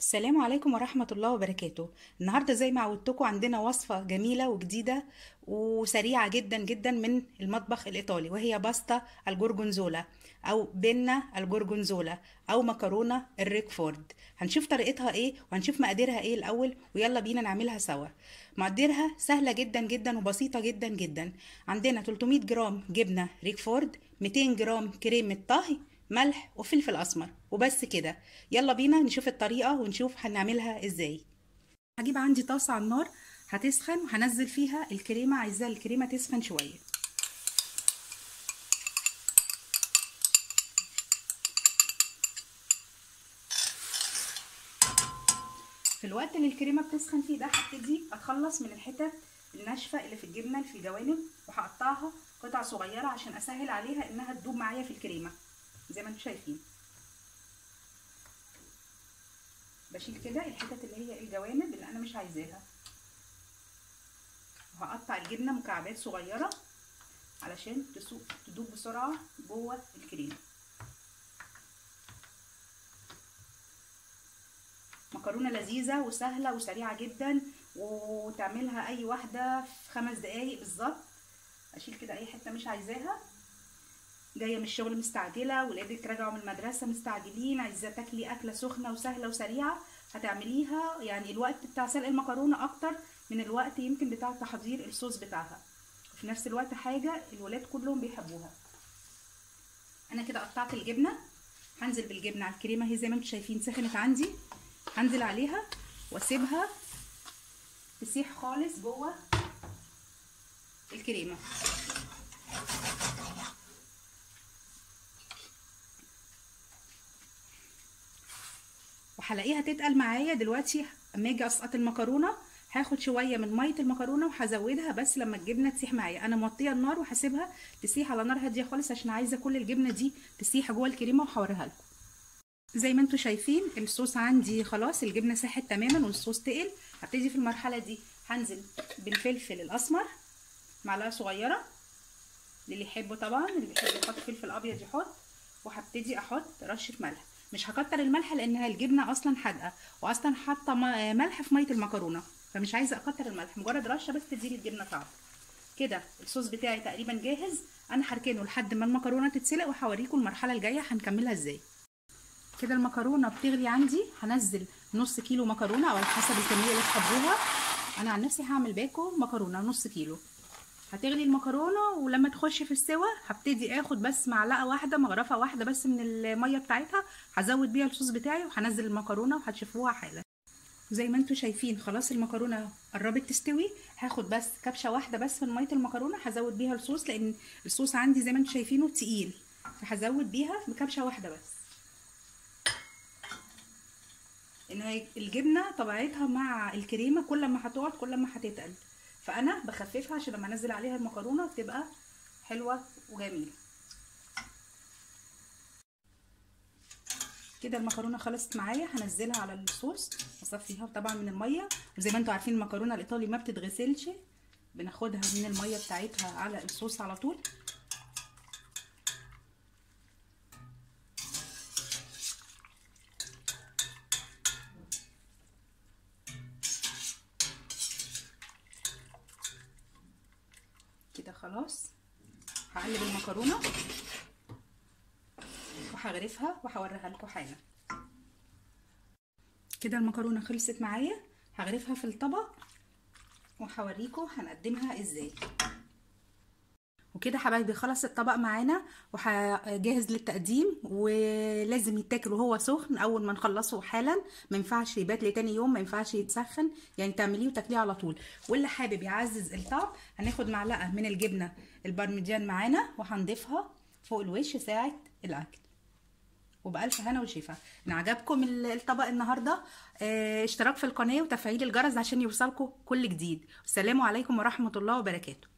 السلام عليكم ورحمة الله وبركاته. النهاردة زي ما عودتكم عندنا وصفة جميلة وجديدة وسريعة جدا جدا من المطبخ الإيطالي، وهي باستا الجورجونزولا أو بينا الجورجونزولا أو مكرونة الريكفورد. هنشوف طريقتها إيه وهنشوف مقاديرها إيه الأول، ويلا بينا نعملها سوا. مقاديرها سهلة جدا جدا وبسيطة جدا جدا. عندنا 300 جرام جبنة ريكفورد، 200 جرام كريمة طهي، ملح وفلفل اسمر، وبس كده. يلا بينا نشوف الطريقه ونشوف هنعملها ازاي. هجيب عندي طاسه على النار هتسخن وهنزل فيها الكريمه، عايزاها الكريمه تسخن شويه. في الوقت اللي الكريمه بتسخن فيه ده هبتدي اتخلص من الحتت الناشفه اللي في الجبنه اللي في الجوانب، وهقطعها قطع صغيره عشان اسهل عليها انها تدوب معايا في الكريمه زي ما انتم شايفين. بشيل كده الحتت اللي هي الجوانب اللي انا مش عايزاها، وهقطع الجبنه مكعبات صغيره علشان تدوب بسرعه جوه الكريمه. مكرونه لذيذه وسهله وسريعه جدا، وتعملها اي واحده في 5 دقايق بالظبط. اشيل كده اي حته مش عايزاها، جايه من الشغل مستعجله، ولادك راجعوا من المدرسه مستعجلين، عايزه تاكلي اكله سخنه وسهله وسريعه، هتعمليها. يعني الوقت بتاع سلق المكرونه اكتر من الوقت يمكن بتاع تحضير الصوص بتاعها، وفي نفس الوقت حاجه الولاد كلهم بيحبوها. انا كده قطعت الجبنه، هنزل بالجبنه على الكريمه اهي زي ما انتم شايفين سخنت عندي. هنزل عليها واسيبها تسيح خالص جوه الكريمه. وهلاقيها تتقل معايا دلوقتي. اما اجي اسقط المكرونه هاخد شويه من ميه المكرونه وهزودها بس لما الجبنه تسيح معايا. انا موطيه النار وهسيبها تسيح على نار هاديه خالص عشان عايزه كل الجبنه دي تسيح جوه الكريمه، وهوريها لكم. زي ما انتم شايفين الصوص عندي خلاص، الجبنه ساحت تماما والصوص تقل. هبتدي في المرحله دي هنزل بالفلفل الاسمر معلقه صغيره، اللي يحبه طبعا، اللي بيحب يحط فلفل ابيض يحط. وهبتدي احط رشه ملح، مش هكتر الملح لانها الجبنه اصلا حادقه، واصلا حاطه ملح في ميه المكرونه، فمش عايزه اكتر الملح، مجرد رشه بس تدي الجبنه طعم. كده الصوص بتاعي تقريبا جاهز. انا هركنه لحد ما المكرونه تتسلق، وهوريكم المرحله الجايه هنكملها ازاي. كده المكرونه بتغلي عندي، هنزل نص كيلو مكرونه او على حسب الكميه اللي تحبوها. انا عن نفسي هعمل باكو مكرونه نص كيلو. هتغلي المكرونه، ولما تخش في السوا هبتدي اخد بس معلقه واحده، مغرفه واحده بس من الميه بتاعتها، هزود بيها الصوص بتاعي وهنزل المكرونه وهتشوفوها حالا. زي ما انتم شايفين خلاص المكرونه قربت تستوي. هاخد بس كبشه واحده بس من ميه المكرونه، هزود بيها الصوص لان الصوص عندي زي ما انتم شايفينه تقيل، فهزود بيها بكبشه واحده بس. ان الجبنه طبيعتها مع الكريمه كل ما هتقعد كل ما هتتقل، فانا بخففها عشان لما انزل عليها المكرونه تبقى حلوه وجميله. كده المكرونه خلصت معايا، هنزلها على الصوص اصفيها طبعا من الميه. وزي ما انتم عارفين المكرونه الايطالي ما بتتغسلش، بناخدها من الميه بتاعتها على الصوص على طول. كده خلاص هقلب المكرونه وهغرفها وهوريها لكم حالا. كده المكرونه خلصت معايا، هغرفها في الطبق وهوريكم هنقدمها ازاي. وكده حبايبي خلص الطبق معانا وجاهز للتقديم، ولازم يتاكل وهو سخن اول ما نخلصه حالا. ما ينفعش يبات لتاني يوم، ما ينفعش يتسخن، يعني تعمليه وتاكليه على طول. واللي حابب يعزز الطعم هناخد معلقه من الجبنه البارميجان معانا وهنضيفها فوق الوش ساعه الاكل. وبألف هنا وشفا. ان عجبكم الطبق النهارده اشتراك في القناه وتفعيل الجرس عشان يوصلكم كل جديد. والسلام عليكم ورحمه الله وبركاته.